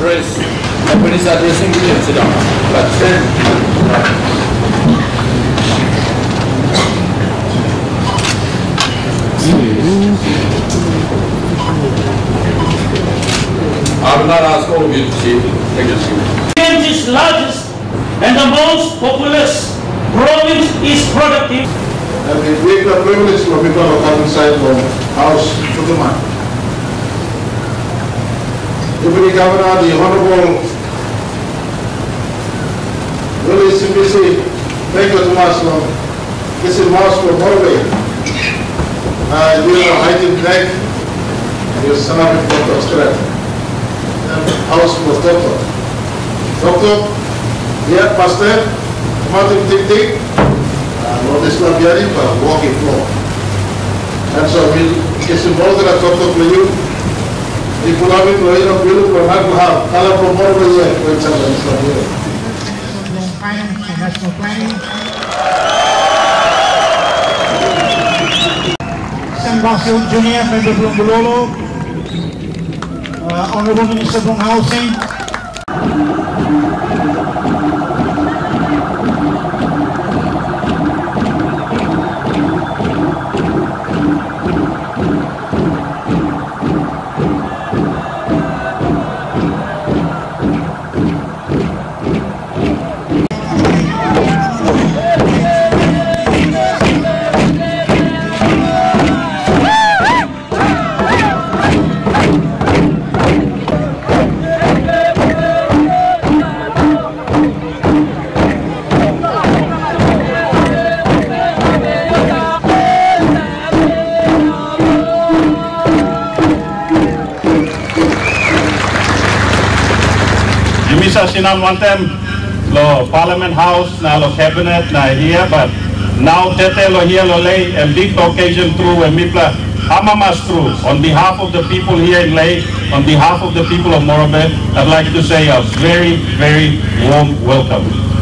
address. When he's addressing, you can sit down. But stand. I will not ask all of you to see. Thank you. India's largest and the most populous province is productive. And we take the privilege to become a countryside from House Tutumang. Deputy Governor, the Honorable Willie CBC, thank you so much. This is Mouse for Morobe. You are hiding back and your son of Dr. Australia. House for Doctor. Doctor, yeah, Pastor, Martin Tik. Not this not hearing, but walking floor. And so it's involved in a doctor for you. If you have it, you know, you will have to have color from all the year, for example, it's not here. Finance and National Planning. San Basil Jr., Member from Bulolo. Honorable Minister from Housing. Misa sinamwantem lo Parliament House na lo Cabinet na here, but now tete lo here lo lay a big occasion through and mipla hamamas through. On behalf of the people here in Ley, on behalf of the people of Morobe, I'd like to say a very, very warm welcome.